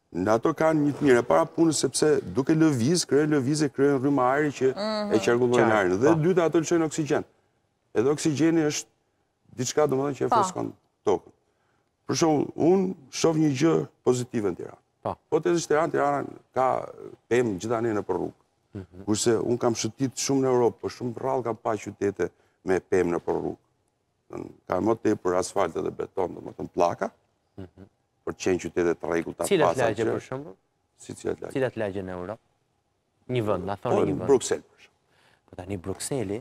Në ato kanë një të mirë, para punës sepse duke lëviz, kryen rrymë ajri që e qarkullojnë ajrin. Dhe dyta ato lëshojnë oksigjen. Edhe oksigjeni është diçka domethënë që e freskon tokën. Për shembull, unë shoh një gjë pozitive në Tiranë. Po të Tirana ka pemë gjithani nëpër rrugë. Kurse unë kam shëtit shumë në Europë, por shumë rrallë kam pa qytete me pemë nëpër rrugë. Ka më tepër asfalt dhe beton, domethënë pllaka. Për të qenë qytetet të rregullta pas. Cilat lagje për shembull? Si cilat lagje? Cilat lagje në Europë? Një vend, na thoni një vend. Bruksel për shembull. Po tani Brukseli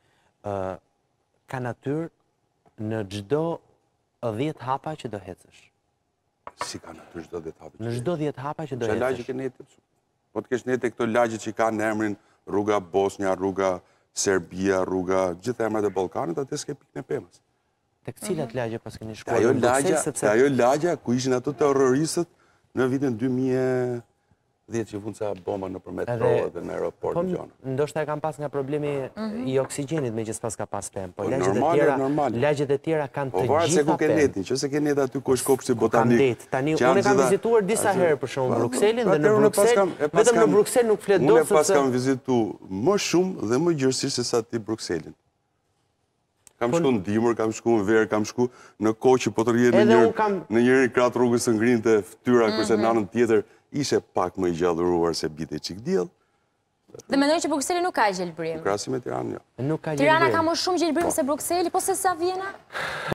ka natyrë në çdo 10 hapa që do hecësh. Si ka natyrë çdo 10 hapa? Në çdo 10 hapa që do hecësh. Çfarë lagje ke nete? Po të kesh nete këto lagje që kanë në emrin rruga Bosnia, rruga Serbia, rruga gjithë emrat e Ballkanit, atë s'ke pikën e pemës. Tek cilat lagje pas keni shkuar në Bruksel sepse ajo lagja ku ishin ato terroristët në vitin 2010 që vënë ca bomba nëpërmjet provave dhe në aeroport në gjona. Ndoshta e kanë pas nga problemi i oksigjenit megjithëse pas ka pas pemë, po normal. lagjet e tjera kanë të gjitha gjitha pemë. Po ku ke netin, nëse ke net aty ku është kopshti botanik. Tani unë kam vizituar disa herë për shembull Brukselin dhe në Bruksel, vetëm në Bruksel nuk flet dot sepse unë pas kam vizituar më shumë dhe më gjerësisht se sa ti Brukselin. Kam shku në dimër, kam shku në verë, kam shku në kohë që po të rjetë në njërin kratë rrugës së ngrinte fytyra, kurse në anën tjetër ishe pak më i gjallëruar se bite qik diell. Dhe mendoj që Brukseli nuk ka gjelbrim. Krahasim me Tiranën, jo. Tirana ka më shumë gjelbrim se Brukseli, po se sa Vjena?